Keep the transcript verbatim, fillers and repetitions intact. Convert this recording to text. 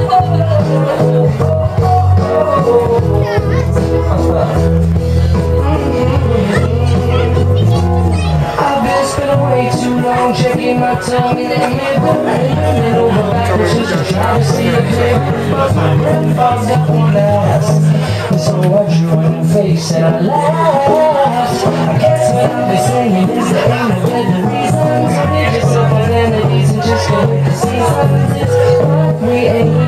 Checking my tongue in that mirror, bending over backwards just to try to see it clear. But my breath falls down one last, and so I drew a new face and I laughed. I guess what I've been saying is there ain't no better reason to give yourself identities and just go with the seasons. It's what we ain't